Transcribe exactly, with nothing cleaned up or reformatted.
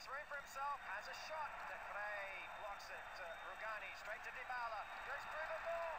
makes room for himself, has a shot. De Vrij blocks it. Uh, Rugani straight to Dybala, goes through the ball.